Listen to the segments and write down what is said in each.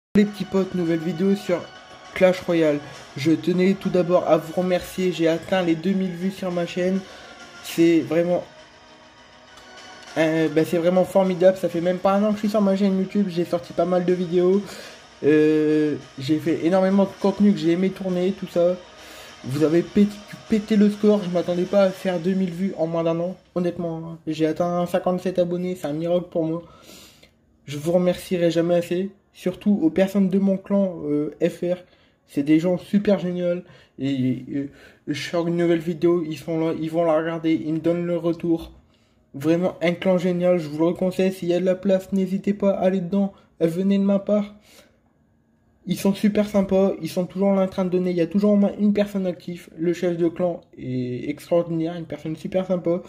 Les petits potes, nouvelle vidéo sur Clash Royale. Je tenais tout d'abord à vous remercier, j'ai atteint les 2000 vues sur ma chaîne. C'est vraiment c'est vraiment formidable, ça fait même pas un an que je suis sur ma chaîne YouTube, j'ai sorti pas mal de vidéos. J'ai fait énormément de contenu que j'ai aimé tourner, tout ça. Vous avez pété le score, je m'attendais pas à faire 2000 vues en moins d'un an, honnêtement. J'ai atteint 57 abonnés, c'est un miracle pour moi. Je vous remercierai jamais assez, surtout aux personnes de mon clan FR. C'est des gens super géniaux et je sors une nouvelle vidéo, ils sont là, ils vont la regarder, ils me donnent le retour. Vraiment un clan génial, je vous le conseille, s'il y a de la place, n'hésitez pas à aller dedans, venez de ma part. Ils sont super sympas, ils sont toujours là en train de donner, il y a toujours au moins une personne active. Le chef de clan est extraordinaire, une personne super sympa.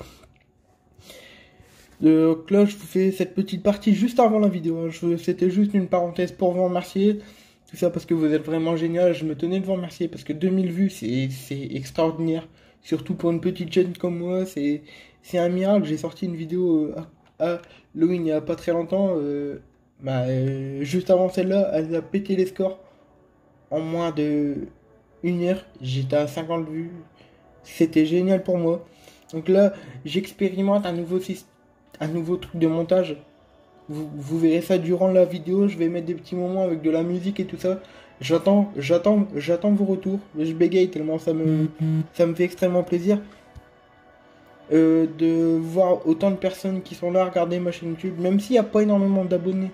Donc là, je vous fais cette petite partie juste avant la vidéo. C'était juste une parenthèse pour vous remercier. Tout ça parce que vous êtes vraiment génial. Je me tenais de vous remercier parce que 2000 vues, c'est extraordinaire. Surtout pour une petite chaîne comme moi, c'est un miracle. J'ai sorti une vidéo à Halloween il n'y a pas très longtemps. Juste avant celle-là, elle a pété les scores. En moins de 1 heure, j'étais à 50 vues. C'était génial pour moi. Donc là, j'expérimente un nouveau truc de montage. Vous verrez ça durant la vidéo. Je vais mettre des petits moments avec de la musique et tout ça. J'attends vos retours. Je bégaye tellement ça me fait extrêmement plaisir de voir autant de personnes qui sont là à regarder ma chaîne YouTube, même s'il n'y a pas énormément d'abonnés.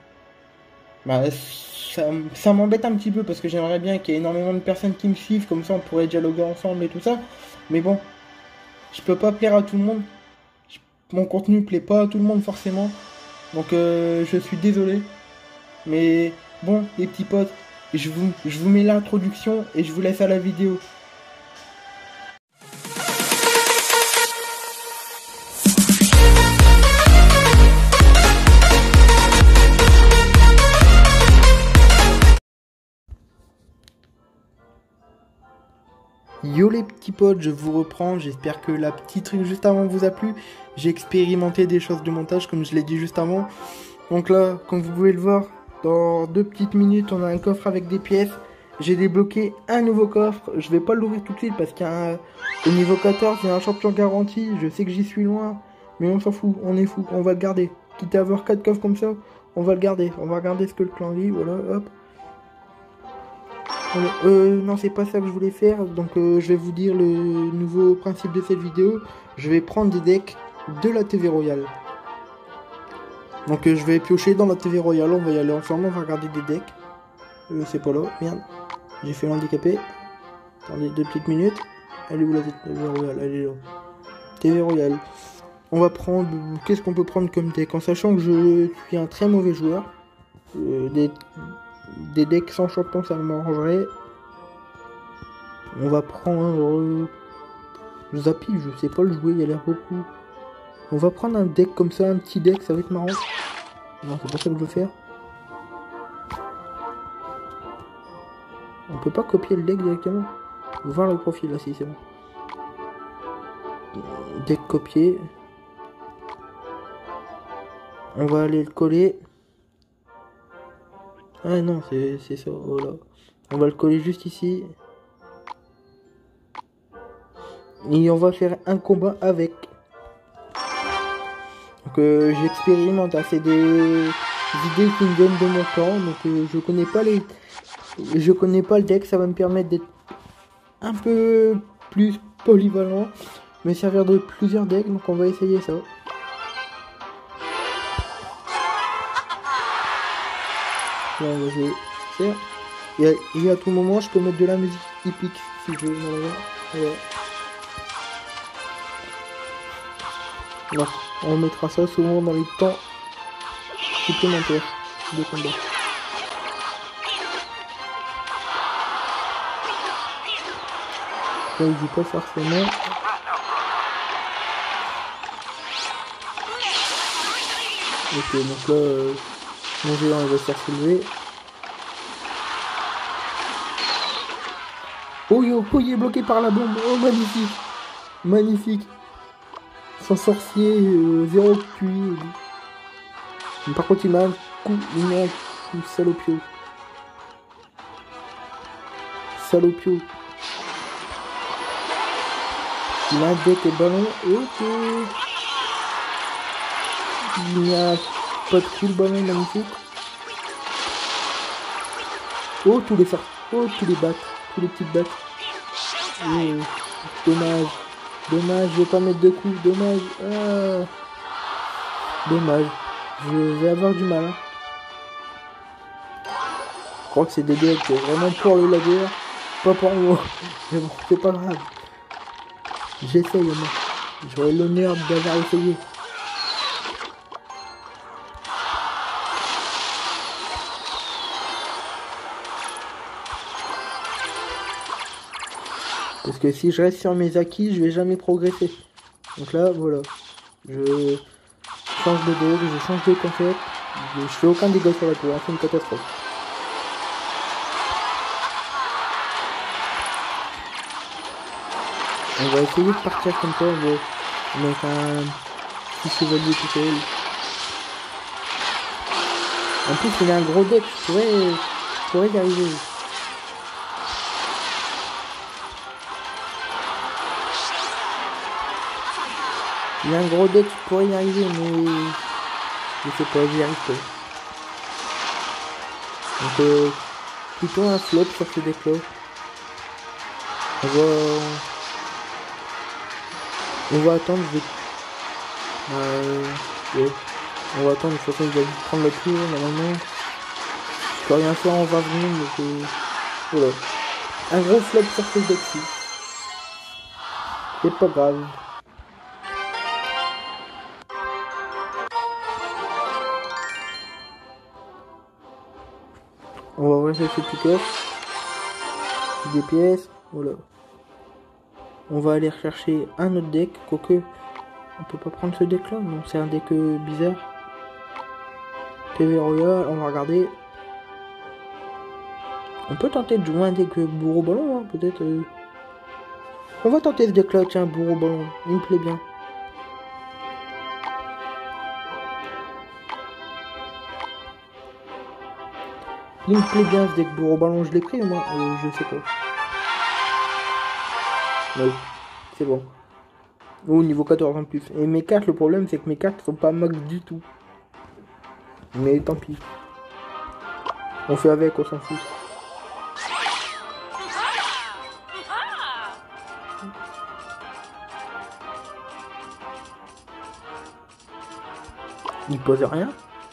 Ça m'embête un petit peu parce que j'aimerais bien qu'il y ait énormément de personnes qui me suivent, comme ça on pourrait dialoguer ensemble et tout ça. Mais bon, je peux pas plaire à tout le monde. Mon contenu plaît pas à tout le monde forcément. Donc je suis désolé. Mais bon, les petits potes, je vous mets l'introduction et je vous laisse à la vidéo. Yo les petits potes, je vous reprends, j'espère que la petite truc juste avant vous a plu. J'ai expérimenté des choses de montage comme je l'ai dit juste avant. Donc là, comme vous pouvez le voir, dans 2 petites minutes, on a un coffre avec des pièces. J'ai débloqué un nouveau coffre, je vais pas l'ouvrir tout de suite parce qu'au niveau 14, il y a un champion garanti. Je sais que j'y suis loin, mais on s'en fout, on est fou, on va le garder. Quitte à avoir 4 coffres comme ça, on va le garder. On va regarder ce que le clan dit, voilà, hop. Non, c'est pas ça que je voulais faire. Donc je vais vous dire le nouveau principe de cette vidéo. Je vais prendre des decks de la TV Royale. Donc je vais piocher dans la TV Royale. On va y aller ensemble, on va regarder des decks. C'est pas là, merde. J'ai fait l'handicapé. Attendez 2 petites minutes. Elle est où la TV Royale? Elle est là. TV Royale. On va prendre... Qu'est-ce qu'on peut prendre comme deck? En sachant que je suis un très mauvais joueur. Des decks sans champion, ça m'arrangerait. On va prendre... Zappy, je sais pas le jouer, il a l'air beaucoup. On va prendre un deck comme ça, un petit deck, ça va être marrant. Non, c'est pas ça que je veux faire. On peut pas copier le deck directement. Voir le profil, là, si c'est bon. Deck copié. On va aller le coller. Ah non, c'est ça, voilà. On va le coller juste ici. Et on va faire un combat avec. Donc j'expérimente, hein, c'est des idées qui me donnent de mon temps. Donc je connais pas le deck, ça va me permettre d'être un peu plus polyvalent. Me servir de plusieurs decks, donc on va essayer ça. Là, on va jouer. Et à tout moment, je peux mettre de la musique épique si je veux. Voilà. Voilà. On mettra ça souvent dans les temps supplémentaires de combat. Là, il joue pas forcément. Ok, donc là, mon géant il va se faire soulever. Oh yo, oh, il est bloqué par la bombe. Oh, magnifique. Magnifique. Son sorcier, 0 QI. Par contre, il m'a un coup salopio. salopio. Il a un deck et ballon. Ok. Il n'y a pas de coup le ballon, magnifique. Oh, tous les sorts. Oh, tous les battes. Tous les petites battes. Oh, dommage. Dommage, je vais pas mettre de coups. Dommage. Ah. Dommage. Je vais avoir du mal. Hein. Je crois que c'est des decks vraiment pour le lagueur. Pas pour moi. Mais bon, c'est pas grave. J'essaye, moi. J'aurai l'honneur d'avoir essayé. Parce que si je reste sur mes acquis, je vais jamais progresser. Donc là, voilà. Je change de deck, je change de concept. Je fais aucun dégât sur la tour, c'est une catastrophe. On va essayer de partir comme ça, on va mettre un petit chevalier tout seul. En plus, il a un gros deck, je pourrais y arriver. Il a un gros deck, je pourrais y arriver, mais je sais pas, j'y arrive pas. Donc, plutôt un flop sur ce deck là. On va attendre, ouais. On va attendre, de toute façon il va vite prendre la tour, normalement. Je peux rien faire en 20 secondes, donc voilà. Un gros flop sur ce deck-ci. C'est pas grave. On va ouvrir ce petit coffre. Des pièces, voilà. On va aller rechercher un autre deck, quoique on peut pas prendre ce deck là, non c'est un deck bizarre. TV Royal, on va regarder. On peut tenter de jouer un deck bourreau ballon, hein, peut-être. On va tenter ce deck là, tiens, bourreau ballon, il me plaît bien. Il me plaît bien ce deck bourreau ballon, je l'ai pris moi, je sais pas. Oui, c'est bon. Oh, niveau 14 en plus. Et mes cartes, le problème c'est que mes cartes sont pas max du tout. Mais tant pis. On fait avec, on s'en fout. Il pose rien.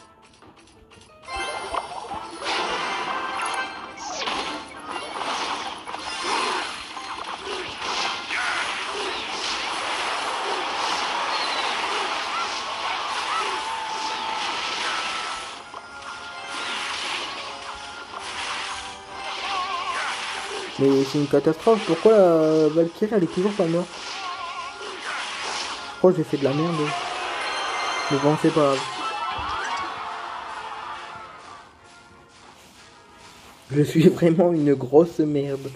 Mais c'est une catastrophe, pourquoi la Valkyrie elle est toujours pas morte? Je crois que j'ai fait de la merde. Mais bon, c'est pas grave. Je suis vraiment une grosse merde.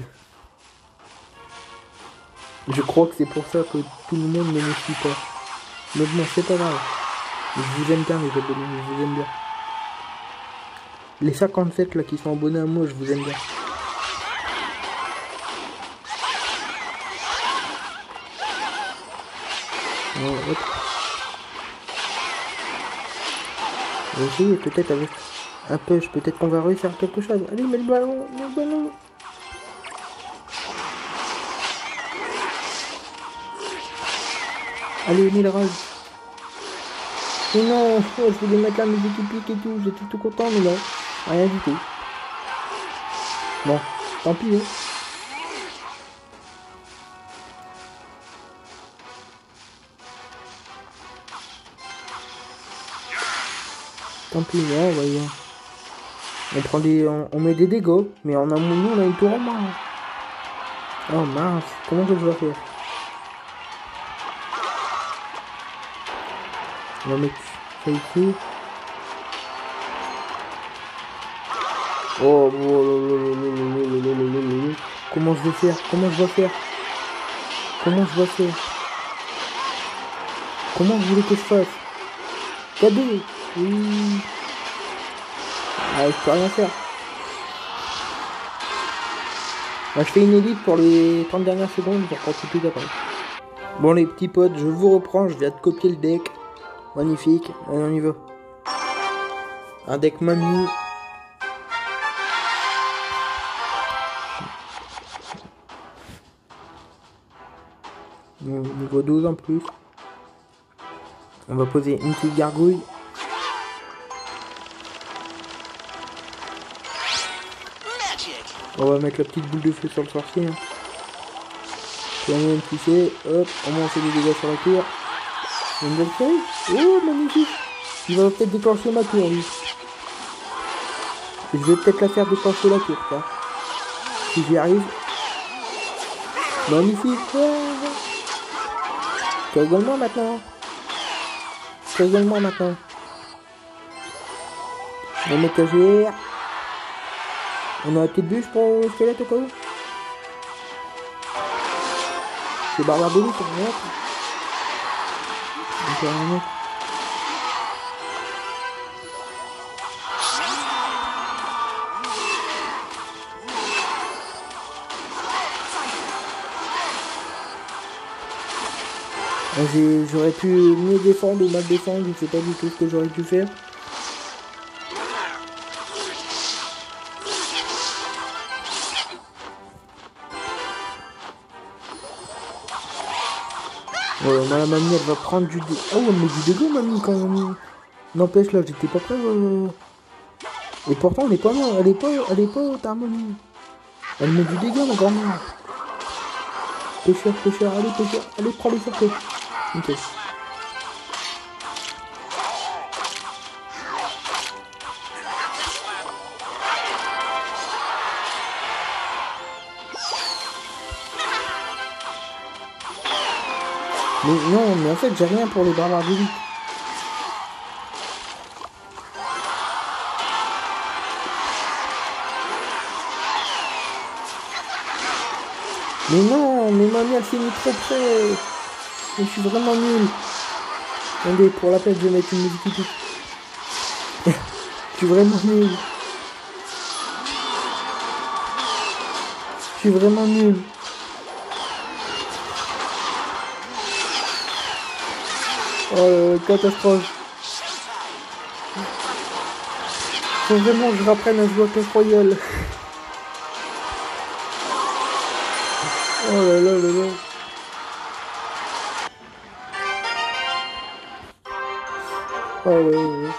Je crois que c'est pour ça que tout le monde ne me suit pas. Mais bon, c'est pas grave. Je vous aime bien les abonnés, je vous aime bien. Les 57 là qui sont abonnés à moi, je vous aime bien. Hop. On va essayer peut-être avec un push, peut-être qu'on va réussir quelque chose. Allez, mets le ballon, mets le ballon. Allez, mets le rage. Mais non, oh, je voulais mettre la musique épique et tout, j'étais tout content, mais non, rien du tout. Bon, tant pis, hein. Tant pis, ouais, voyons. On prend on met des dégâts, mais en un moment, on a une tour en main. Oh mince, comment que je dois faire? On va mettre ça ici. Oh, comment je vais faire? Comment je dois faire? Comment je dois faire? Comment vous voulez que je fasse? Regardez. Oui. Ah, je peux rien faire. Bah, je fais une élite pour les 30 dernières secondes, je reprends tout de suite après. Bon les petits potes, je vous reprends, je viens de copier le deck. Magnifique, allez, on y va. Un deck mamie. Niveau 12 en plus. On va poser une petite gargouille. On va mettre la petite boule de feu sur le sorcier. Hein. On met un petit fait, hop, on va lancer des dégâts sur la tour. Une belle feuille. Oh, magnifique. Il va peut-être déclencher ma tour, lui. Je vais peut-être la faire déclencher la tour, ça. Si j'y arrive. Magnifique. Rigole-moi maintenant. Rigole-moi maintenant. On va mettre AGR. On a une petite bûche pour le squelette au cas où. C'est barbare de lutte, on va mettre. On peut rien mettre. J'aurais pu mieux défendre ou mal défendre, je sais pas du tout ce que j'aurais pu faire. Voilà, mamie elle va prendre du dégât. Oh, elle met du dégât mamie quand même. N'empêche là, j'étais pas prêt. Et pourtant elle est pas mal, elle est pas haute harmonie. Elle met du dégât ma grand-mère. Pêcheur, allez prends le surtout. Ok. Mais non, mais en fait j'ai rien pour les barbares d'élite. Mais non, mais mamie elle s'est mis trop près. Mais je suis vraiment nul. Attendez, pour la peine je vais mettre une musique typique. Je suis vraiment nul. Je suis vraiment nul. Oh, catastrophe. Faut vraiment que je reprenne à jouer à Clash Royale. Oh là là là là. Oh là là là.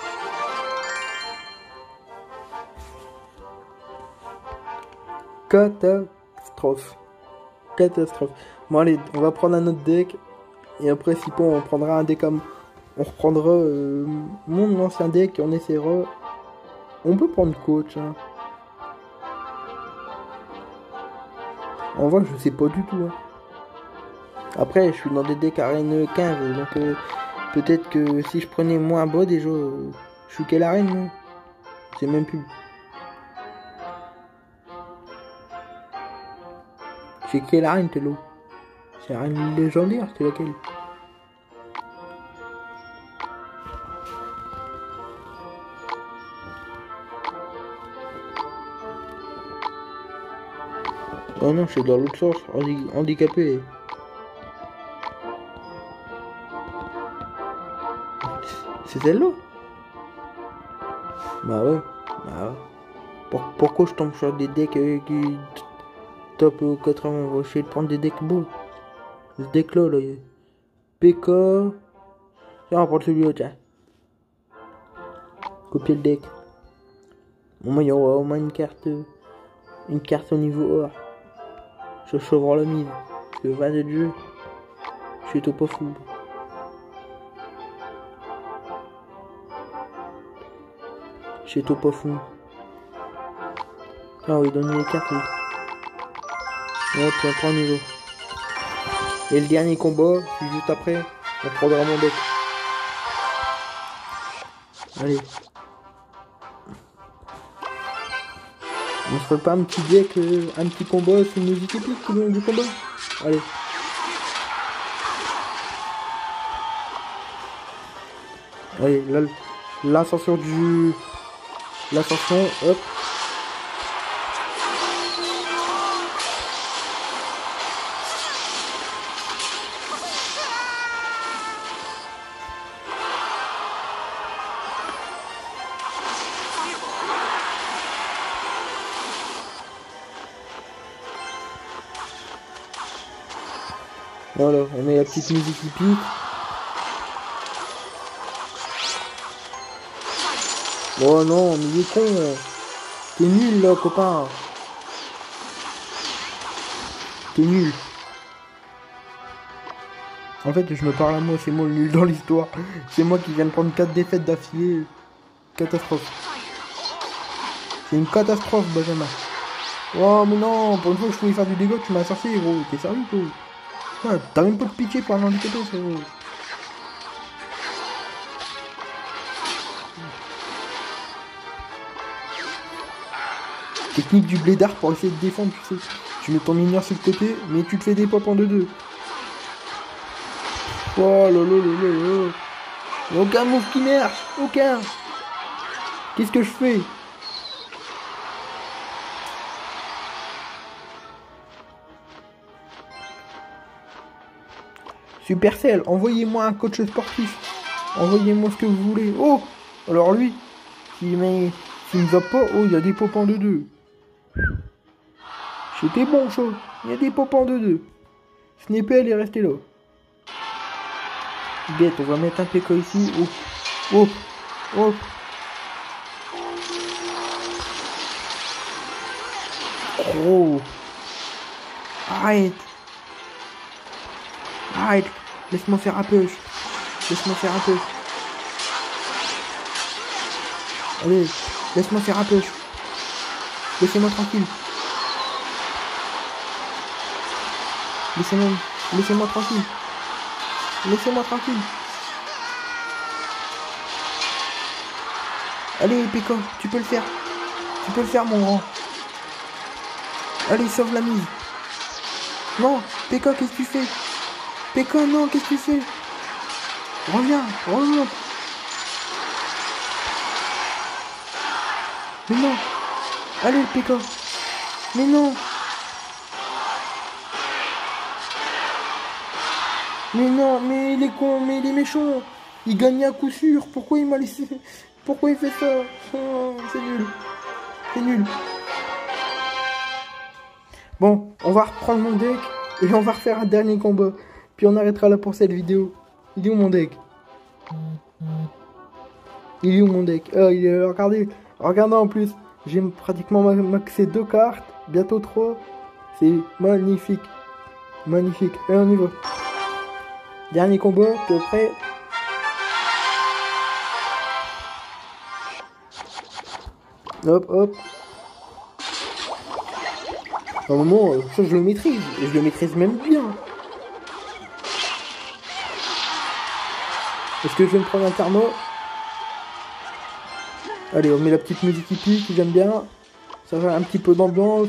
Catastrophe. Catastrophe. Bon allez, on va prendre un autre deck. Et après si pas on prendra un deck comme... On reprendra mon ancien deck et on essaiera... On peut prendre coach. Hein. En vrai je sais pas du tout. Hein. Après je suis dans des decks arène 15. Donc peut-être que si je prenais moins bas déjà... je suis quelle arène moi? Je sais même plus. C'est quelle arène t'es l'eau? C'est l'arène légendaire, c'est laquelle? Oh non, je suis dans l'autre sens, handicapé. C'est celle-là? Bah ouais. Pourquoi je tombe sur des decks qui... Top 80, on va essayer de prendre des decks beaux. Ce deck là, PK. Tiens, on va prendre celui-là, tiens. Copier le deck. Au moins, il y aura au moins une carte au niveau or. Je chauvre la mise. Parce que 20 de jeu, je suis tout pas fou. Je suis tout pas fou. Ah oui, donne les cartes, oui. Hop, on prend niveau. Et le dernier combat, puis juste après, on prendra mon deck. Allez. On se ferait pas un petit deck, un petit combat sur une musique épique tout le long du combat? Allez. Allez, là, l'ascension du... L'ascension, hop. Voilà, on met la petite musique qui pique. Oh non, mais il est con. T'es nul là, copain. T'es nul. En fait, je me parle à moi, c'est moi le nul dans l'histoire. C'est moi qui viens de prendre 4 défaites d'affilée. Catastrophe. C'est une catastrophe, Benjamin. Oh, mais non, pour une fois que je pouvais faire du dégât, tu m'as sorti, gros. T'es sérieux, toi? Ah, t'as même pas de pitié pour un handicapé, c'est gros. Technique du blédard pour essayer de défendre, tu sais. Tu mets ton mineur sur le côté, mais tu te fais des pop en 2-2. Oh là là là là là. Aucun move qui marche, aucun. Qu'est-ce que je fais? Supercell, envoyez-moi un coach sportif. Envoyez-moi ce que vous voulez. Oh, alors lui, s'il me zappe pas, oh, il y a des pop en 2-2. C'était bon, chaud. Il y a des pop en 2-2. Snapple est resté là. Bête, on va mettre un PK ici. Oh, oh, oh. Oh. Arrête. Arrête. Laisse-moi faire un push. Laisse-moi faire un push. Allez, laisse-moi faire un push. Laissez-moi tranquille. Laissez-moi tranquille. Laissez-moi tranquille. Allez, Peko, tu peux le faire. Tu peux le faire, mon grand. Allez, sauve la mise. Non, Peko, qu'est-ce que tu fais? Peko, non, qu'est-ce que tu fais? Reviens, remonte. Mais non. Allez, Peko. Mais non. Mais non, mais il est con, mais il est méchant. Il gagne à coup sûr. Pourquoi il m'a laissé? Pourquoi il fait ça? Oh, c'est nul. C'est nul. Bon, on va reprendre mon deck et on va refaire un dernier combat. Puis on arrêtera là pour cette vidéo. Il est où mon deck? Il est où mon deck? Oh, il est là, regardez. Regardez en plus. J'ai pratiquement maxé 2 cartes. Bientôt 3. C'est magnifique. Magnifique. Allez, on y va. Dernier combat, t'es prêt? Hop, hop. À un moment, ça je le maîtrise. Et je le maîtrise même bien. Est-ce que je vais me prendre un karma? Allez, on met la petite musique qui pique, j'aime bien. Ça fait un petit peu d'ambiance.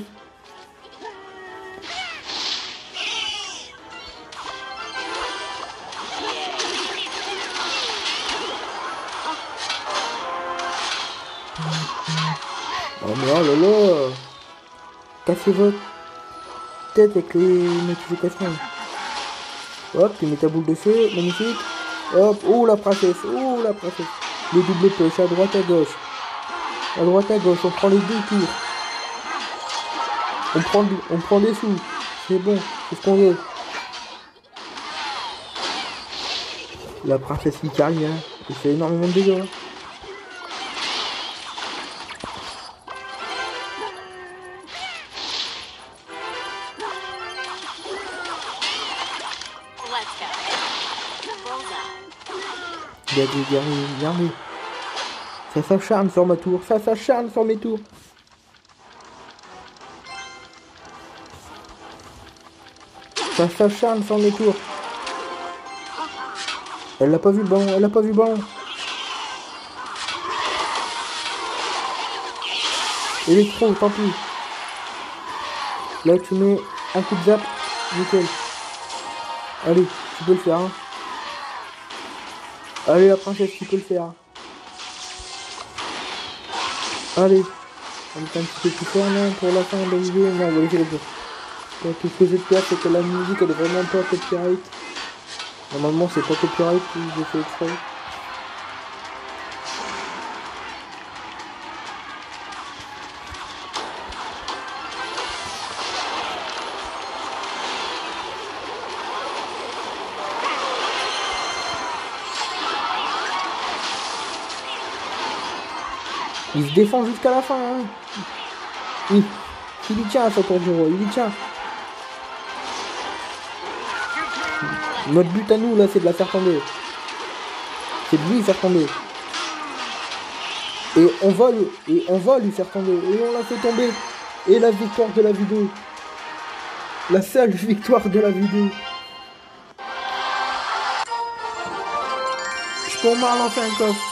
Oh mais oh là là. Cassez votre tête avec les notifications. Hop, tu mets ta boule de feu, magnifique. Hop, oh la princesse, oh la princesse. Le double push à droite à gauche. À droite à gauche, on prend les 2 tours. On prend des sous. C'est bon, c'est ce qu'on veut. La princesse Ikaria, elle fait énormément de dégâts. Regardez. Ça s'acharne sur ma tour, ça s'acharne sur mes tours. Ça s'acharne sur mes tours. Elle n'a pas vu le ballon, elle n'a pas vu le ballon. Électro, tant pis. Là tu mets un coup de zap, nickel. Allez, tu peux le faire, hein. Allez la princesse, tu peux le faire. Allez. On est un petit peu plus fort là pour la fin de la vidéo. Non, on va laisser le jeu. Donc tout ce que j'ai de faire, c'est que la musique elle est vraiment pas copyright. Normalement c'est pas copyright, j'ai fait exprès. Il se défend jusqu'à la fin. Hein. Il y tient à sa tour du roi. Il y tient. Notre but à nous, là, c'est de la faire tomber. C'est de lui faire tomber. Et on va lui faire tomber. Et on l'a fait tomber. Et la victoire de la vidéo. La seule victoire de la vidéo. Je peux en relancer un coffre.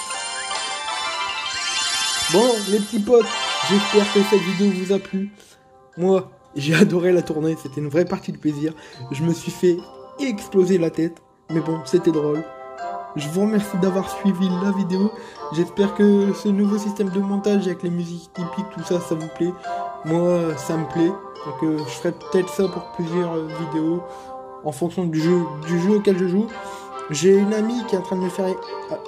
Bon, les petits potes, j'espère que cette vidéo vous a plu. Moi, j'ai adoré la tournée. C'était une vraie partie de plaisir. Je me suis fait exploser la tête. Mais bon, c'était drôle. Je vous remercie d'avoir suivi la vidéo. J'espère que ce nouveau système de montage avec les musiques typiques, tout ça, ça vous plaît. Moi, ça me plaît. Donc je ferai peut-être ça pour plusieurs vidéos en fonction du jeu auquel je joue. J'ai une amie qui est en train de me faire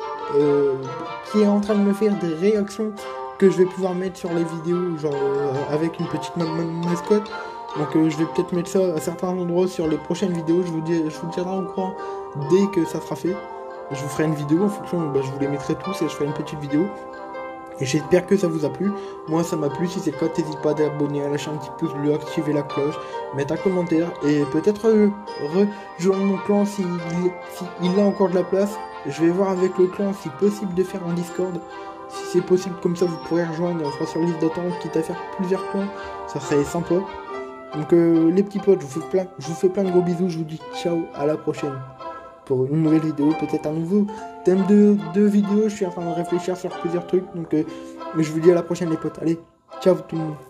des réactions que je vais pouvoir mettre sur les vidéos, genre avec une petite mascotte. Donc je vais peut-être mettre ça à certains endroits sur les prochaines vidéos. Je vous tiendrai au courant dès que ça sera fait. Je vous ferai une vidéo en fonction, je vous les mettrai tous et je ferai une petite vidéo. Et j'espère que ça vous a plu. Moi ça m'a plu, si c'est le cas, n'hésite pas à t'abonner, à lâcher un petit pouce bleu, activer la cloche, mettre un commentaire et peut-être rejoindre mon clan s'il a encore de la place. Je vais voir avec le clan si possible de faire un Discord. Si c'est possible, comme ça vous pourrez rejoindre, on fera sur liste d'attente, quitte à faire plusieurs clans, ça serait sympa. Donc les petits potes, je vous fais plein de gros bisous, je vous dis ciao, à la prochaine. Pour une nouvelle vidéo, peut-être un nouveau thème de vidéo, je suis en train de réfléchir sur plusieurs trucs, donc je vous dis à la prochaine les potes, allez, ciao tout le monde.